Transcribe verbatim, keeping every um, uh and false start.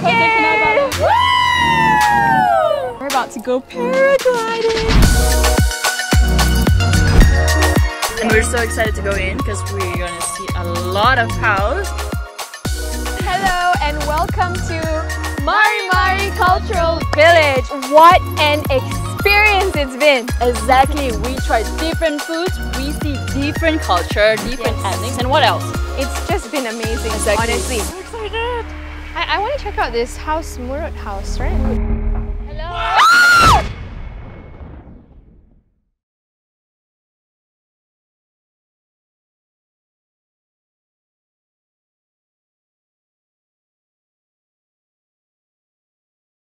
again! Woo! We're about to go paragliding! And we're so excited to go in because we're gonna see a lot of cows. Hello and welcome to Mari Mari Cultural Village. What an experience it's been! Exactly, we tried different foods, we see different culture, different Yes. ethnics, and what else? It's just been amazing, Exactly. honestly. So excited! I, I want to check out this house, Murut house, right?